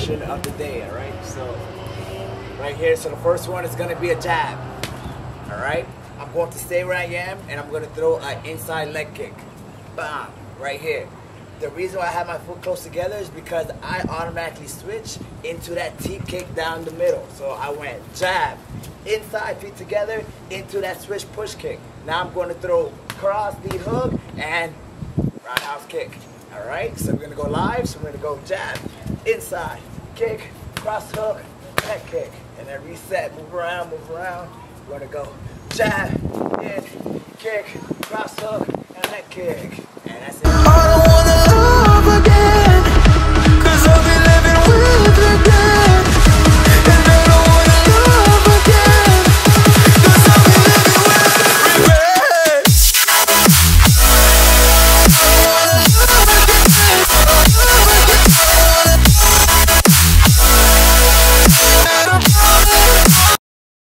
portion of the day, all right? So right here, so the first one is gonna be a jab, all right? I'm going to stay where I am, and I'm gonna throw an inside leg kick. Bam, right here. The reason why I have my foot close together is because I automatically switch into that teep kick down the middle. So I went jab, inside, feet together, into that switch push kick. Now I'm going to throw cross, lead hook, and roundhouse kick. All right, so we're going to go live. So we're going to go jab, inside, kick, cross hook, leg kick. And then reset, move around, move around. We're going to go jab, in, kick, cross hook, and leg kick. And that's it.